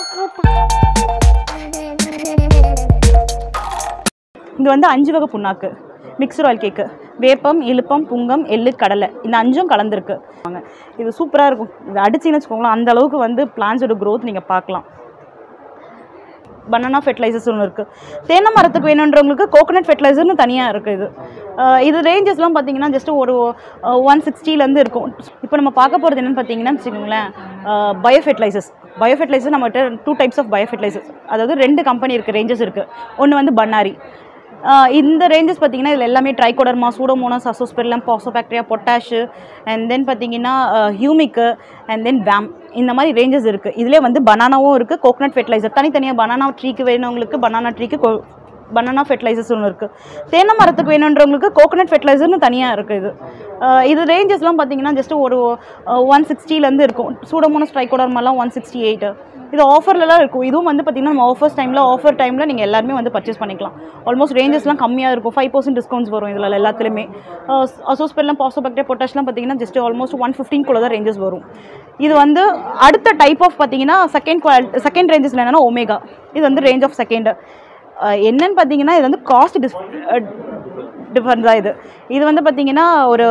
இங்கே வந்து 5 வகை புண்ணாக்கு, மிக்ஸ்டு ஆயில் கேக்கு, வேப்பம், இழுப்பம், புங்கம், எள்ளு, கடலை, இந்த 5ம் கலந்துருக்கு. இது சூப்பராக இருக்கும். இது அடிச்சின்னு வச்சுக்கோங்களேன், அந்த அளவுக்கு வந்து பிளான்ஸோட க்ரோத் நீங்கள் பார்க்கலாம். பனானா ஃபெர்டிலைசர்ஸ் ஒன்று இருக்குது. தேனை மரத்துக்கு வேணுன்றவங்களுக்கு கோகோனட் ஃபெர்டிலைசர்னு தனியாக இருக்குது. இது ரேஞ்சஸ்லாம் பார்த்தீங்கன்னா ஜஸ்ட்டு ஒரு 160லேருந்து இருக்கும். இப்போ நம்ம பார்க்க போகிறது என்னென்னு பார்த்தீங்கன்னா வச்சுக்கோங்களேன், பயோ ஃபெர்டிலைசர்ஸ் நம்மகிட்ட 2 டைப்ஸ் ஆஃப் பயோ ஃபெர்டிலைசர்ஸ், அதாவது 2 கம்பெனி இருக்குது, ரேஞ்சஸ் இருக்குது. ஒன்று வந்து பன்னாரி. இந்த ரேஞ்சஸ் பார்த்தீங்கன்னா இதில் எல்லாமே trichoderma, pseudomonas, azospirillum, phosphobacteria, potash, and then பார்த்தீங்கன்னா ஹியூமிக்கு, அண்ட் தென் வேம், இந்த மாதிரி ரேஞ்சஸ் இருக்குது. இதிலே வந்து பனானாவும் இருக்குது, கோகோனட் ஃபெர்டிலைசர் தனித்தனியாக பனானா ட்ரீக்கு வேணுங்களுக்கு பனானா ட்ரீக்கு பனானா ஃபெர்டிலைசர்ஸ் ஒன்று இருக்குது. தேனை மரத்துக்கு வேணுன்றவங்களுக்கு கோகோனட் ஃபெர்டிலைசர்னு தனியாக இருக்குது. இது ரேஞ்சஸ்லாம் பார்த்தீங்கன்னா ஜஸ்ட்டு ஒரு 160லேருந்து இருக்கும். சூடோமோனாஸ், ட்ரைகோடர்மாலாம் 168. இது ஆஃபர்லலாம் இருக்கும். இதுவும் வந்து பார்த்திங்கன்னா நம்ம ஆஃபர் டைமில் நீங்கள் எல்லாருமே வந்து பர்ச்சேஸ் பண்ணிக்கலாம். ஆல்மோஸ்ட் ரேஞ்சஸ்லாம் கம்மியாக இருக்கும். 5% டிஸ்கவுண்ட்ஸ் வரும் இதில் எல்லாத்துலேயுமே. அசோஸ்பெரிலம், பாசோபாக்டீரியா, பொட்டாஷ்லாம் பார்த்தீங்கன்னா ஜஸ்ட் ஆல்மோஸ்ட் 115 தான் ரேஞ்சஸ் வரும். இது வந்து அடுத்த டைப் ஆஃப் பார்த்தீங்கன்னா செகண்ட் ரேஞ்சஸில் என்னென்னா ஒமேகா. இது வந்து ரேஞ்ச் ஆஃப் செகண்ட். என்னன்னு பார்த்தீங்கன்னா இது வந்து காஸ்ட் டிஃபரன்ஸ் தான். இது வந்து பார்த்தீங்கன்னா ஒரு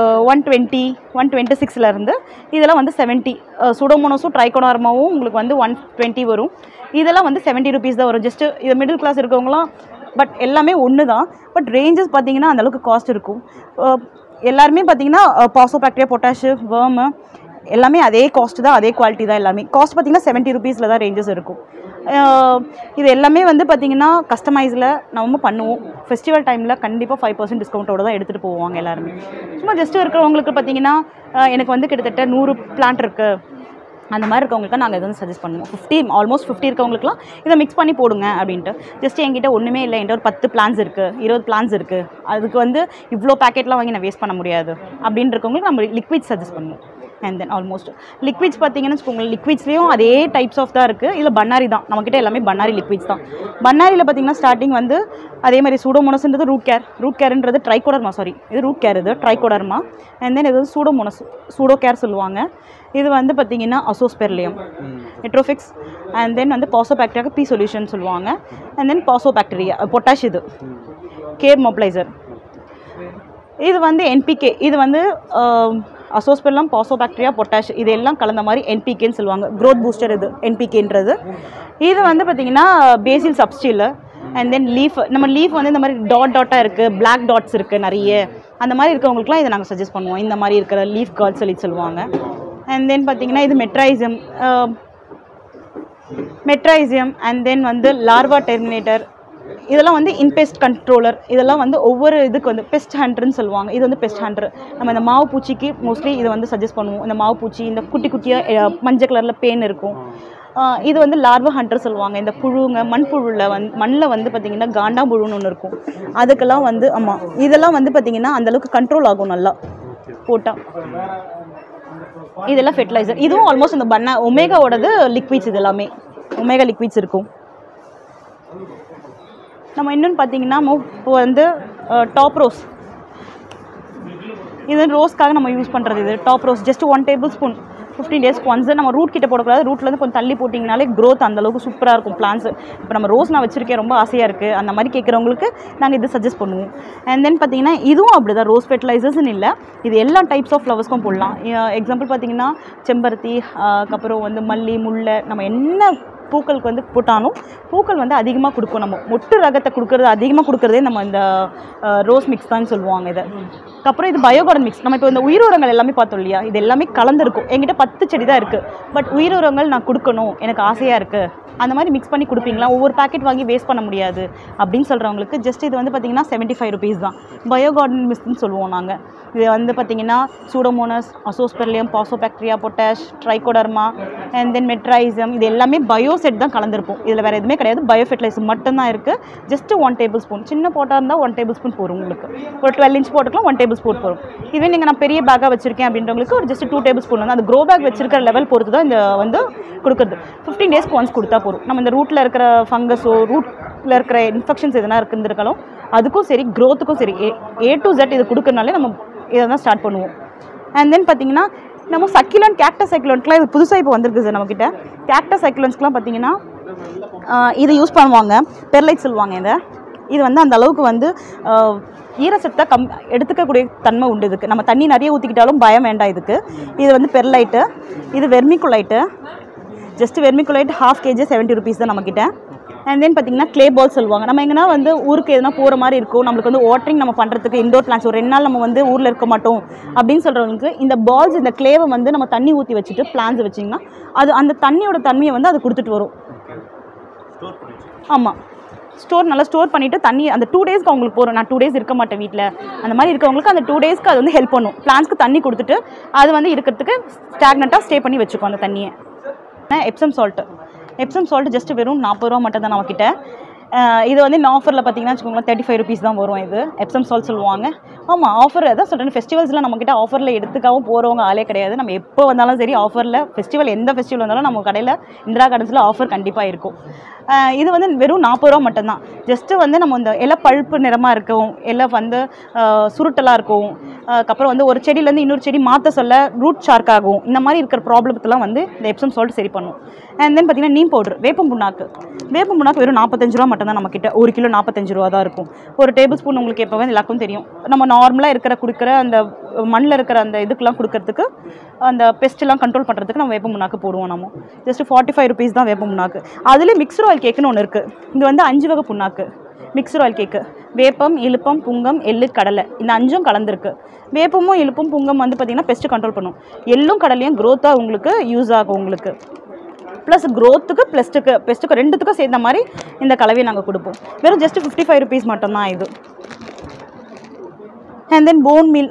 126லேருந்து இதெல்லாம் வந்து 70. சூடோமோனோஸும் ட்ரைகோடர்மாவும் உங்களுக்கு வந்து 120 வரும். இதெல்லாம் வந்து 70 rupees தான் வரும். ஜஸ்ட்டு இது மிடில் கிளாஸ் இருக்கவங்களாம். பட் எல்லாமே ஒன்று தான். பட் ரேஞ்சஸ் பார்த்தீங்கன்னா அந்தளவுக்கு காஸ்ட் இருக்கும். எல்லாருமே பார்த்தீங்கன்னா பாசோபாக்டீரியா, பொட்டாஷு, வேர்மு எல்லாமே அதே காஸ்ட் தான், அதே குவாலிட்டி தான். எல்லாமே காஸ்ட் பார்த்தீங்கன்னா 70 rupeesல தான் ரேஞ்சஸ் இருக்கும். இது எல்லாமே வந்து பார்த்திங்கன்னா கஸ்டமைஸில் நம்ம பண்ணுவோம். ஃபெஸ்டிவல் டைமில் கண்டிப்பாக 5% டிஸ்கவுண்ட்டோடு தான் எடுத்துகிட்டு போவாங்க எல்லாருமே. சும்மா ஜஸ்ட்டு இருக்கிறவங்களுக்கு பார்த்திங்கன்னா எனக்கு வந்து கிட்டத்தட்ட 100 பிளான்ட் இருக்குது, அந்த மாதிரி இருக்கவங்களுக்கு நாங்கள் இதை வந்து சஜஸ்ட் பண்ணுவோம். ஆல்மோஸ்ட் 50 இருக்கவங்களுக்குலாம் இதை மிக்ஸ் பண்ணி போடுங்க அப்படின்ட்டு. ஜஸ்ட் என்கிட்ட ஒன்றுமே இல்லை, என்கிட்ட ஒரு 10 பிளான்ஸ் இருக்குது, 20 பிளான்ஸ் இருக்குது, அதுக்கு வந்து இவ்வளோ பேக்கெட்லாம் வாங்கி நான் வேஸ்ட் பண்ண முடியாது அப்படின்னு இருக்கவங்களுக்கு நம்ம லிக்விட் சஜஸ்ட் பண்ணுவோம். அண்ட் தென் ஆல்மோஸ்ட் லிக்விட்ஸ் பார்த்தீங்கன்னு வச்சுக்கோங்களேன், லிக்விட்ஸ்லேயும் அதே டைப்ஸ் ஆஃப் தான் இருக்குது. இதில் பன்னாரி தான் நம்மக்கிட்ட எல்லாமே பன்னாரி லிக்விட்ஸ் தான். பன்னாரியில் பார்த்தீங்கன்னா ஸ்டார்டிங் வந்து அதே மாதிரி சூடோமோனஸ்ன்றது ரூட் கேர்ன்றது ட்ரைகோடர்மா, இது ரூட் கேர், இது ட்ரைகோடர்மா. அண்ட் தென் இது வந்து சூடோ கேர் சொல்லுவாங்க. இது வந்து பார்த்திங்கன்னா அசோஸ்பெரிலியம், நெட்ரோஃபிக்ஸ். அண்ட் தென் வந்து பாசோபாக்டீரியாவுக்கு பி சொல்யூஷன் சொல்லுவாங்க. அண்ட் தென் பாசோபாக்டீரியா பொட்டாஷ், இது கேர் மொபிலைசர். இது வந்து என்பிகே, இது வந்து அசோஸ்பெரிலம், பாசோபாக்டீரியா, பொட்டாஷ் இது எல்லாம் கலந்த மாதிரி என்பிகேன்னு சொல்லுவாங்க. க்ரோத் பூஸ்டர் இது என்பிகேன்றது. இது வந்து பார்த்திங்கன்னா பேசில் சப்ஸ்டில். அண்ட் தென் லீஃப் வந்து இந்த மாதிரி டாட்டாக இருக்குது, பிளாக் டாட்ஸ் இருக்குது நிறைய. அந்த மாதிரி இருக்கவங்களுக்குலாம் இதை நாங்கள் சஜஸ்ட் பண்ணுவோம். இந்த மாதிரி இருக்கிற லீஃப் கார்ட் சொல்லுவாங்க. அண்ட் தென் பார்த்திங்கன்னா இது மெட்ரைசியம். அண்ட் தென் வந்து லார்வா டெர்மினேட்டர். இதெல்லாம் வந்து இன்பெஸ்ட் கண்ட்ரோலர். இதெல்லாம் வந்து ஒவ்வொரு இதுக்கு வந்து பெஸ்ட் ஹண்ட்ருன்னு சொல்லுவாங்க. இது வந்து பெஸ்ட் ஹண்ட்ரு. நம்ம இந்த மாவு பூச்சிக்கு மோஸ்ட்லி இதை வந்து சஜஸ்ட் பண்ணுவோம். இந்த மாவு பூச்சி, இந்த குட்டி குட்டியாக மஞ்சள் கலரில் பேன் இருக்கும், இது வந்து லார்வா ஹண்ட்ரு சொல்லுவாங்க. இந்த புழுங்க மண்ணில் வந்து பார்த்திங்கன்னா காண்டா புழுன்னு ஒன்று இருக்கும், அதுக்கெல்லாம் வந்து ஆமாம், இதெல்லாம் வந்து பார்த்திங்கன்னா அந்தளவுக்கு கண்ட்ரோல் ஆகும் நல்லா போட்டால். இதெல்லாம் ஃபெர்டிலைசர். இதுவும் ஆல்மோஸ்ட் இந்த ஒமேகாவோடது லிக்விட்ஸ். இது எல்லாமே ஒமேகா லிக்விட்ஸ் இருக்கும். நம்ம இன்னொன்று பார்த்தீங்கன்னா இப்போ வந்து டாப் ரோஸ், இது ரோஸ்க்காக நம்ம யூஸ் பண்ணுறது. இது டாப் ரோஸ் ஜஸ்ட் 1 tablespoon 15 daysக்கு ஒன்ஸ். நம்ம ரூட் கிட்ட போடக்கூடாது, ரூட்லேருந்து கொஞ்சம் தள்ளி போட்டிங்கனாலே க்ரோத் அந்தளவுக்கு சூப்பராக இருக்கும் பிளான்ஸ். இப்போ நம்ம ரோஸ் நான் வச்சுருக்கேன், ரொம்ப ஆசையாக இருக்குது, அந்த மாதிரி கேட்குறவங்களுக்கு நாங்கள் இது சஜஸ்ட் பண்ணுவோம். அண்ட் தென் பார்த்தீங்கன்னா இதுவும் அப்படி தான், ரோஸ் ஃபெர்டிலைசர்ஸ்னு இல்லை, இது எல்லா டைப்ஸ் ஆஃப் ஃப்ளவர்ஸ்க்கும் போடலாம். எக்ஸாம்பிள் பார்த்தீங்கன்னா செம்பருத்தி, அதுக்கப்புறம் வந்து மல்லி, முல்லை, நம்ம என்ன பூக்களுக்கு வந்து போட்டாலும் பூக்கள் வந்து அதிகமாக கொடுக்கும். நம்ம மொட்டு ரகத்தை அதிகமாக கொடுக்குறதே நம்ம இந்த ரோஸ் மிக்ஸ் தான் சொல்லுவாங்க. இதை அப்புறம் இது பயோகார்டன் மிக்ஸ். நம்ம இப்போ இந்த உயிர் உரங்கள் எல்லாமே பார்த்தோம் இல்லையா, இது எல்லாமே கலந்துருக்கும். என்கிட்ட 10 செடி தான் இருக்குது, பட் உயிர் உரங்கள் நான் கொடுக்கணும், எனக்கு ஆசையாக இருக்குது, அந்த மாதிரி மிக்ஸ் பண்ணி கொடுப்பீங்களா, ஒவ்வொரு பேக்கெட் வாங்கி வேஸ்ட் பண்ண முடியாது அப்படின்னு சொல்கிறவங்களுக்கு ஜஸ்ட் இது வந்து பார்த்திங்கன்னா 75 rupees தான். பயோகார்டன் மிக்ஸ்ன்னு சொல்லுவோம் நாங்கள். இது வந்து பார்த்திங்கன்னா pseudomonas, azospirillum, phosphobacteria, potash, trichoderma, and then metarhizium, இது எல்லாமே பயோ செட் தான் கலந்துருப்போம். இதில் வேறு எதுவுமே கிடையாது, பயோ ஃபெர்டிலைசர் மட்டும்தான் இருக்குது. ஜஸ்ட் 1 tablespoon, சின்ன போட்டாக இருந்தால் 1 tablespoon போடும். உங்களுக்கு ஒரு 12 inch போட்டுக்கலாம், 1 tablespoon போடும். இதுவே நீங்கள் நான் பெரிய பேக்காக வச்சுருக்கேன் அப்படின்றவங்களுக்கு ஒரு ஜஸ்ட் 2 tablespoon வந்து அந்த க்ரோ பேக் வச்சிருக்கிற லெவல் பொறுத்து தான் இந்த வந்து கொடுக்குறது. 15 daysக்கு ஒன்ஸ் கொடுத்தா போதும். நம்ம இந்த ரூட்டில் இருக்கிற ஃபங்கஸோ ரூட்டில் இருக்கிற இன்ஃபெக்ஷன்ஸ் எதனா இருந்திருக்காலும் அதுக்கும் சரி, க்ரோத்துக்கும் சரி, A to Z இது கொடுக்கறனாலே நம்ம இதை தான் ஸ்டார்ட் பண்ணுவோம். அண்ட் தென் பார்த்தீங்கன்னா நம்ம சக்கிலன் கேக்டஸ் சக்கிலன்ட்லாம் இது புதுசாக இப்போ வந்திருக்கு சார் நம்மக்கிட்ட. கேக்டஸ் சக்கிலன்ஸ்க்குலாம் பார்த்தீங்கன்னா இது யூஸ் பண்ணுவாங்க, பெர்லைட் சொல்லுவாங்க. இது வந்து அந்த அளவுக்கு வந்து ஈரசத்தை எடுத்துக்கக்கூடிய தன்மை உண்டு இதுக்கு. நம்ம தண்ணி நிறைய ஊற்றிக்கிட்டாலும் பயம் வேண்டாம் இதுக்கு. இது வந்து பெர்லைட்டு, இது vermiculite. Just vermiculite 1/2 kg 70 rupees தான் நம்மக்கிட்ட. அண்ட் தென் பார்த்தீங்கன்னா க்ளே பால் சொல்லுவாங்க. நம்ம எங்கன்னா வந்து ஊருக்கு எதுனா போகிற மாதிரி இருக்கும், நம்மளுக்கு வந்து வாட்டரிங் நம்ம பண்ணுறதுக்கு இண்டோர் பிளான்ஸ் ஒரு 2 நாள் நம்ம வந்து ஊரில் இருக்க மாட்டோம் அப்படின்னு சொல்கிறவங்களுக்கு இந்த பால்ஸ், இந்த க்ளேவை வந்து நம்ம தண்ணி ஊற்றி வச்சுட்டு பிளான்ஸ் வச்சிங்கன்னா அது அந்த தண்ணியோட தன்மையை வந்து அது கொடுத்துட்டு வரும். ஆமாம், நல்லா ஸ்டோர் பண்ணிவிட்டு தண்ணி அந்த 2 daysக்கு அவங்களுக்கு போகிறோம். நான் 2 days இருக்க மாட்டேன் வீட்டில், அந்த மாதிரி இருக்கவங்களுக்கு அந்த 2 daysக்கு அது வந்து ஹெல்ப் பண்ணும். பிளான்ஸ்க்கு தண்ணி கொடுத்துட்டு அது வந்து இருக்கிறதுக்கு ஸ்டாக்னட்டாக ஸ்டே பண்ணி வச்சுக்கோம் அந்த தண்ணியை. எப்சம் சால்ட் ஜஸ்ட் வெறும் 40 ரூபா மட்டும் தான் நம்மக்கிட்ட. இது வந்து இந்த ஆஃபரில் பார்த்தீங்கன்னா வச்சுக்கோங்களேன் 35 rupees தான் வரும். இது எப்சம் சால்ட் சொல்லுவாங்க. ஆமாம், ஆஃபர் அதான் சொல்கிறேன். ஃபெஸ்டிவல்ஸ்லாம் நம்மக்கிட்ட ஆஃபரில் எடுத்துக்காவும் போகிறவங்க ஆளே கிடையாது. நம்ம எப்போ வந்தாலும் சரி ஆஃபரில் ஃபெஸ்டிவல், எந்த ஃபெஸ்டிவல் வந்தாலும் நம்ம கடையில் இந்திரா கார்டன்ஸில் ஆஃபர் கண்டிப்பாக இருக்கும். இது வந்து வெறும் 40 ரூபா மட்டும்தான். ஜஸ்ட்டு வந்து நம்ம இந்த இலை பழுப்பு நிறமாக இருக்கும், இலை வந்து சுருட்டலாக இருக்கும், அதுக்கப்புறம் வந்து ஒரு செடியிலேருந்து இன்னொரு செடி மாற்ற சொல்ல ரூட் ஷார்க் ஆகும். இந்த மாதிரி இருக்கிற ப்ராப்ளத்துலாம் வந்து இந்த எப்சம் சால்ட் சரி பண்ணும். அண்ட் தென் பார்த்தீங்கன்னா நீம் பவுடர், வேப்பம் புண்ணாக்கு வெறும் 45 ரூபா மட்டும் தான் நம்மக்கிட்ட. 1 கிலோ 45 ரூபா தான் இருக்கும். ஒரு டேபிள் ஸ்பூன் உங்களுக்கு எப்போவே எல்லாருக்கும் தெரியும். நம்ம நார்மலாக கொடுக்குற அந்த மண்ணில் இருக்கிற அந்த இதுக்கெலாம் கொடுக்கறதுக்கு, அந்த பெஸ்ட்டெல்லாம் கண்ட்ரோல் பண்ணுறதுக்கு நம்ம வேப்பம் புண்ணாக்கு போடுவோம். நம்ம ஜஸ்ட் 45 rupees தான் வேப்பம் புண்ணாக்கு. அதுலேயே மிக்ஸ்டு ஆயில் கேக்குன்னு ஒன்று இருக்குது. இது வந்து 5 வகை புண்ணாக்கு மிக்ஸ்டு ஆயில் கேக்கு. வேப்பம், இலுப்பம், புங்கம், எள்ளு, கடலை, இந்த 5ம் கலந்துருக்கு. வேப்பமும் இலுப்பும் புங்கம் வந்து பார்த்திங்கன்னா பெஸ்ட்டு கண்ட்ரோல் பண்ணும். எள்ளும் கடலையும் க்ரோத்தாக உங்களுக்கு யூஸ் ஆகும் உங்களுக்கு. ப்ளஸ் க்ரோத்துக்கு பெஸ்ட்டுக்கு ரெண்டுத்துக்கும் சேர்ந்த மாதிரி இந்த கலவையை நாங்கள் கொடுப்போம். வெறும் ஜஸ்ட் 55 rupees மட்டும்தான் இது. And then bone meal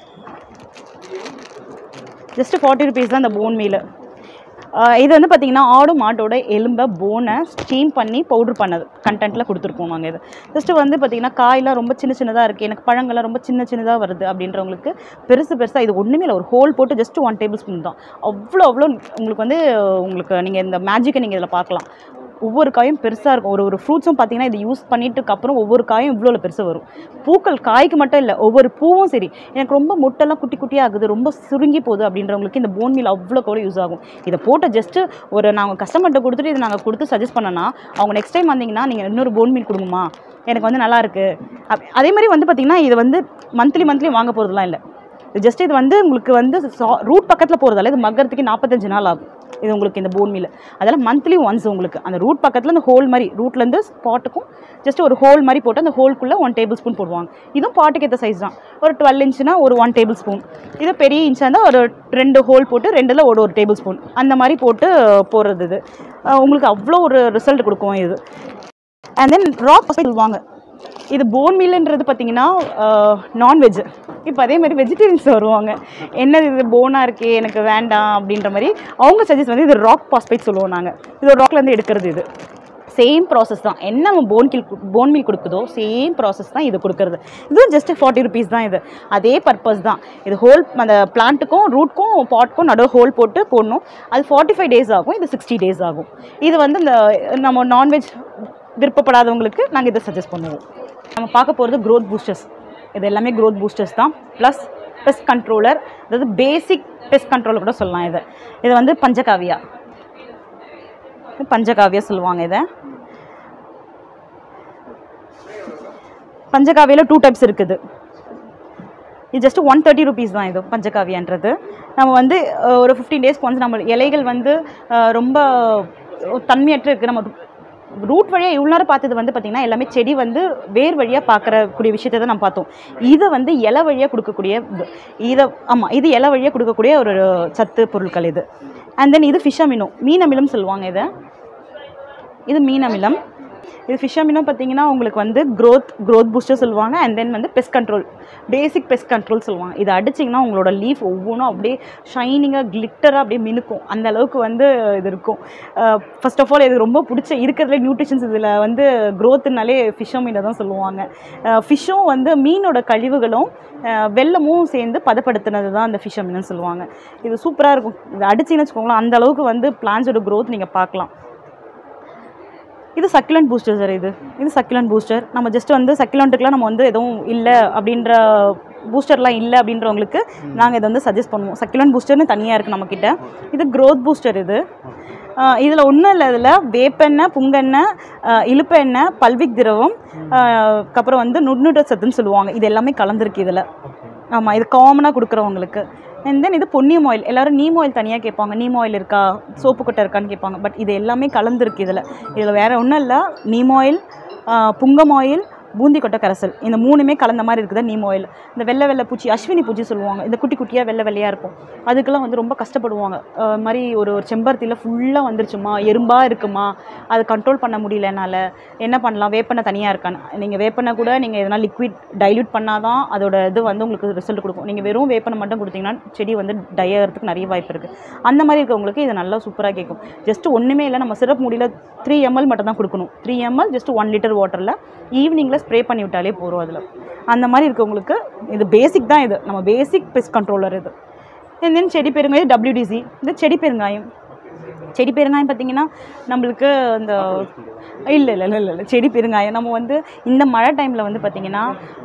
just 40 rupees தான் இந்த போன் மீல். இது வந்து பார்த்திங்கன்னா ஆடு மாட்டோட எலும்பை போனை ஸ்டீம் பண்ணி பவுட்ரு பண்ணது கண்டென்ட்டில் கொடுத்துருக்கோம் நாங்கள். இது ஜஸ்ட்டு வந்து பார்த்திங்கன்னா காயெலாம் ரொம்ப சின்னதாக இருக்குது, எனக்கு பழங்கள்லாம் ரொம்ப சின்னதாக வருது அப்படின்றவங்களுக்கு பெருசாக இது ஒன்றுமே இல்லை, ஒரு ஹோல் போட்டு ஜஸ்ட் 1 tablespoon தான். அவ்வளோ உங்களுக்கு வந்து நீங்கள் இந்த மேஜிக்கை நீங்கள் இதில் பார்க்கலாம். ஒவ்வொரு காயும் பெருசாக இருக்கும். ஒரு ஃப்ரூட்ஸும் பார்த்திங்கன்னா இது யூஸ் பண்ணிட்டுக்கப்புறம் ஒவ்வொரு காயும் இவ்வளோ பெருசாக வரும். பூக்கள் காய்க்கு மட்டும் இல்லை, ஒவ்வொரு பூவும் சரி. எனக்கு ரொம்ப முட்டெல்லாம் குட்டியாக ஆகுது, ரொம்ப சுருங்கி போகுது அப்படின்றவங்களுக்கு இந்த போன் மீல் அவ்வளோ யூஸ் ஆகும். இதை போட்ட ஜஸ்ட்டு நாங்கள் கஸ்டமர்கிட்ட கொடுத்துட்டு இதை நாங்கள் கொடுத்து சஜஸ்ட் பண்ணோன்னா அவங்க நெக்ஸ்ட் டைம் வந்தீங்கன்னா நீங்கள் இன்னொரு போன் மீல் கொடுங்கம்மா, எனக்கு வந்து நல்லாயிருக்கு. அதே மாதிரி வந்து பார்த்திங்கன்னா இது வந்து மந்த்லி வாங்க போகிறதுலாம் இல்லை. ஜஸ்ட் இது வந்து உங்களுக்கு வந்து ரூட் பக்கத்தில் போகிறதால இது மக்கிறதுக்கு 45 நாள் ஆகும். இது உங்களுக்கு இந்த போன் மீல் அதெல்லாம் மந்த்லி ஒன்ஸ் உங்களுக்கு அந்த ரூட் பக்கத்தில் அந்த ஹோல் மாதிரி ரூட்லேருந்து ஸ்பாட்டுக்கும் ஜஸ்ட் ஒரு ஹோல் மாதிரி போட்டு அந்த ஹோல்குள்ளே 1 tablespoon போடுவாங்க. இதுவும் பாட்டுக்கு ஏற்ற சைஸ் தான். ஒரு 12 inchனா ஒரு 1 tablespoon. இது பெரிய இன்ச்சாக இருந்தால் ஒரு 2 ஹோல் போட்டு 2ல் ஒரு tablespoon அந்த மாதிரி போட்டு போடுறது. இது உங்களுக்கு அவ்வளோ ஒரு ரிசல்ட் கொடுக்கும் இது. அண்ட் தென் ராக் சொல்லுவாங்க. இது போன் மீல்ன்றது பார்த்திங்கன்னா நான்வெஜ். இப்போ அதே மாதிரி வெஜிடேரியன்ஸ் வருவாங்க, என்னது இது போனாக இருக்கே எனக்கு வேண்டாம் அப்படின்ற மாதிரி அவங்க சஜஸ்ட் வந்து இது ராக் பாஸ்பேட் சொல்லுவோம் நாங்கள். இது ஒரு ராக்லேருந்து எடுக்கிறது. இது சேம் ப்ராசஸ் தான். என்ன நம்ம போன் மீல் கொடுக்குதோ சேம் ப்ராசஸ் தான் இது கொடுக்குறது. இதுவும் ஜஸ்ட்டு 40 rupees தான். இது அதே பர்பஸ் தான். இது ஹோல் அந்த பிளான்ட்டுக்கும் ரூட்க்கும் பாட்க்கும் நடுவு ஹோல் போட்டு போடணும். அது 45 days ஆகும், இது 60 days ஆகும். இது வந்து இந்த நம்ம நான்வெஜ் விருப்பப்படாதவங்களுக்கு நாங்கள் இதை சஜஸ்ட் பண்ணுவோம். நம்ம பார்க்க போகிறது க்ரோத் பூஸ்டர்ஸ். இது எல்லாமே க்ரோத் பூஸ்டர்ஸ் தான். ப்ளஸ் பெஸ்ட் கண்ட்ரோலர், அதாவது பேசிக் பெஸ்ட் கண்ட்ரோலர் கூட சொல்லலாம். இது வந்து பஞ்சகாவியா சொல்லுவாங்க. பஞ்சகாவியில் 2 types இருக்குது. இது ஜஸ்ட் 130 rupees தான். இது பஞ்சகாவியான்றது நம்ம வந்து ஒரு 15 days ஒன்ஸ் நம்ம இலைகள் வந்து ரொம்ப தன்மையற்று இருக்குது. நம்ம ரூட் வழியாக இவ்வளோ நேரம் பார்த்தது வந்து பார்த்திங்கன்னா எல்லாமே செடி வந்து வேர் வழியாக பார்க்கக்கூடிய விஷயத்தை தான் நம்ம பார்த்தோம். இதை வந்து இலை வழியாக கொடுக்கக்கூடிய இது இலை வழியாக கொடுக்கக்கூடிய ஒரு சத்து பொருட்கள் இது. அண்ட் தென் இது ஃபிஷ் அமினோ, மீன் அமிலம் சொல்லுவாங்க. இது மீன் அமிலம். இது ஃபிஷ் அமினோ பார்த்திங்கன்னா உங்களுக்கு வந்து க்ரோத் பூஸ்டர் சொல்லுவாங்க. அண்ட் தென் வந்து pest control, basic pest control சொல்லுவாங்க. இதை அடிச்சிங்கன்னா உங்களோட லீஃப் ஒவ்வொன்றும் அப்படியே ஷைனிங்காக கிளிட்டராக அப்படியே மினுக்கும். அந்த அளவுக்கு வந்து இது இருக்கும். ஃபர்ஸ்ட் ஆஃப் ஆல் இது ரொம்ப பிடிச்ச இருக்கிறதுல நியூட்ரிஷன்ஸ் இதில் வந்து க்ரோத்துனாலே ஃபிஷ் அமினோ தான் சொல்லுவாங்க. ஃபிஷ்ஷும் வந்து மீனோட கழிவுகளும் வெள்ளமும் சேர்ந்து பதப்படுத்தினது தான் அந்த ஃபிஷ் அமினோன்னு சொல்லுவாங்க. இது சூப்பராக இருக்கும். இதை அடிச்சிங்கன்னு வச்சுக்கோங்களேன், அந்த அளவுக்கு வந்து பிளான்ஸோட க்ரோத் நீங்கள் பார்க்கலாம். இது சக்குலண்ட் பூஸ்டர் சார். இது சக்குலண்ட் பூஸ்டர். நம்ம ஜஸ்ட் வந்து சக்குலண்ட்டுக்குலாம் நம்ம வந்து எதுவும் இல்லை அப்படின்ற பூஸ்டர்லாம் இல்லை அப்படின்றவங்களுக்கு நாங்கள் இதை வந்து சஜஸ்ட் பண்ணுவோம். சக்யுலன்ட் பூஸ்டர்னு தனியாக இருக்குது நம்மக்கிட்ட. இது க்ரோத் பூஸ்டர். இதில் ஒன்றும் இல்லை, இதில் வேப்பெண்ணெய், புங்கெண்ணெய், இழுப்ப எண்ணெய், பல்விக் திரவம், அப்புறம் வந்து நுண்ணுட்ட சத்துன்னு சொல்லுவாங்க. இது எல்லாமே கலந்துருக்கு இதில். ஆமாம், இது காமனாக கொடுக்குறவங்களுக்கு. அண்ட் தென் இது பொன்னியம் ஆயில். எல்லோரும் நீம் ஆயில் தனியாக கேட்பாங்க, நீம் ஆயில் இருக்கா, சோப்பு கொட்டை இருக்கான்னு கேட்பாங்க. பட் இது எல்லாமே கலந்துருக்கு இதில் வேறு ஒன்றும் இல்லை. நீம் ஆயில், புங்கம் ஆயில், பூந்தி கொட்டை கரைசல், இந்த 3மே கலந்த மாதிரி இருக்குது நீம் ஆயில். இந்த வெள்ளை பூச்சி, அஸ்வினி பூச்சி சொல்லுவாங்க, இந்த குட்டி குட்டியாக வெள்ளையாக இருக்கும், அதுக்கெல்லாம் வந்து ரொம்ப கஷ்டப்படுவாங்க. மாதிரி ஒரு செம்பருத்தியில் ஃபுல்லாக வந்துருச்சுமா, எறும்பாக இருக்குமா, அது கண்ட்ரோல் பண்ண முடியல என்னால், என்ன பண்ணலாம், வேப்பெண்ணெய் தனியாக இருக்கான்னு. நீங்கள் வேப்பெண்ணெய் கூட நீங்கள் எதனால் லிக்விட் டைல்யூட் பண்ணால் தான் அதோட இது வந்து உங்களுக்கு ரிசல்ட் கொடுக்கும். நீங்கள் வெறும் வேப்பெண்ணெய் மட்டும் கொடுத்தீங்கன்னா செடி வந்து டை ஆகிறதுக்கு நிறைய வாய்ப்பு இருக்குது. அந்த மாதிரி இருக்கவங்களுக்கு இது நல்லா சூப்பராக கேட்கும். ஜஸ்ட்டு ஒன்றுமே இல்லை, நம்ம சிரப் மூடியில் 3 ml மட்டும் தான் கொடுக்கணும். 3 ml ஜஸ்ட் 1 liter வாட்டரில் ஈவினிங்கில் ஸ்ப்ரே பண்ணி விட்டாலே போகிறோம். அதில் அந்த மாதிரி இருக்கவங்களுக்கு இது பேசிக் தான். இது நம்ம பேசிக் பெஸ்ட் கண்ட்ரோலர். இது தென் செடி பெருங்காயம், WDC. இது செடி பெருங்காயம். செடி பெருங்காயம் பார்த்திங்கன்னா நம்மளுக்கு இந்த இல்லை செடி பெருங்காயம் நம்ம வந்து இந்த மழை டைமில் வந்து பார்த்திங்கன்னா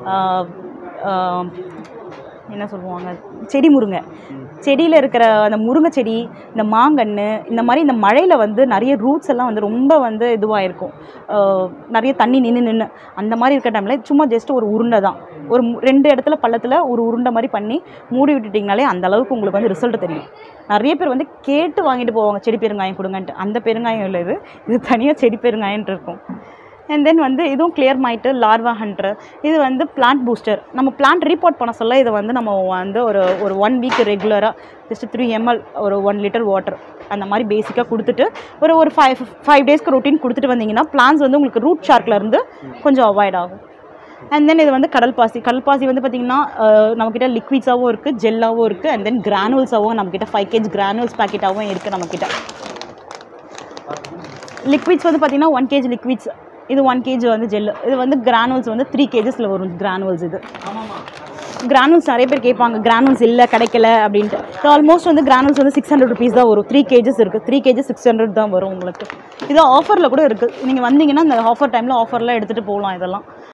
என்ன சொல்லுவாங்க, செடி முருங்கை, செடியில் இருக்கிற அந்த முருங்கை செடி, இந்த மாங்கன்று, இந்த மாதிரி இந்த மழையில் வந்து நிறைய ரூட்ஸ் எல்லாம் வந்து ரொம்ப வந்து இதுவாக இருக்கும், நிறைய தண்ணி நின்று அந்த மாதிரி இருக்கிற டைமில் சும்மா ஜஸ்ட் ஒரு உருண்டை தான், ஒரு 2 இடத்துல பள்ளத்தில் ஒரு உருண்டை மாதிரி பண்ணி மூடி விட்டுட்டிங்கனாலே அந்த அளவுக்கு உங்களுக்கு வந்து ரிசல்ட் தெரியும். நிறைய பேர் வந்து கேட்டு வாங்கிட்டு போவாங்க செடி பெருங்காயம் கொடுங்கன்ட்டு. அந்த பெருங்காயம் இல்லை, இது தனியாக செடி பெருங்காயன்ட்டு இருக்கும். அண்ட் தென் வந்து இதுவும் கிளியர் மைட்டு, லார்வா ஹண்ட்ரு. இது வந்து பிளான்ட் பூஸ்டர். நம்ம பிளான்ட் ரீபோர்ட் பண்ண சொல்ல இதை வந்து நம்ம வந்து ஒரு 1 week ரெகுலராக ஜஸ்ட் 3 ml ஒரு 1 liter வாட்டர் அந்த மாதிரி பேசிக்காக கொடுத்துட்டு ஒரு 5 daysக்கு ரொட்டீன் கொடுத்துட்டு வந்தீங்கன்னா பிளான்ஸ் வந்து உங்களுக்கு ரூட் ஷார்க்லேருந்து கொஞ்சம் அவாய்ட் ஆகும். அண்ட் தென் இது வந்து கடல் பாசி வந்து பார்த்திங்கன்னா நம்மக்கிட்ட லிக்விட்ஸாகவும் இருக்குது, ஜெல்லாகவும் இருக்குது. அண்ட் தென் கிரானுவல்ஸாகவும் நம்மக்கிட்ட 5 kg கிரானுவல்ஸ் பேக்கெட்டாகவும் இருக்குது நம்மக்கிட்ட. லிக்விட்ஸ் வந்து பார்த்திங்கன்னா 1 kg லிக்விட்ஸ், இது 1 kg வந்து ஜெல்லு. இது வந்து கிரானுவல்ஸ் வந்து 3 kgsல வரும் கிரானுவல்ஸ். இது கிரானுவல்ஸ் நிறைய பேர் கேட்பாங்க, கிரானுவல்ஸ் இல்லை கிடைக்கல அப்படின்ட்டு. ஆல்மோஸ்ட் வந்து கிரானுவல்ஸ் வந்து 600 rupees தான் வரும். 3 kgs இருக்குது. 3 kg 600 தான் வரும் உங்களுக்கு. இது ஆஃபரில் கூட இருக்குது. நீங்கள் வந்தீங்கன்னா இந்த ஆஃபர் டைமில் ஆஃபரில் எடுத்துகிட்டு போகலாம் இதெல்லாம்.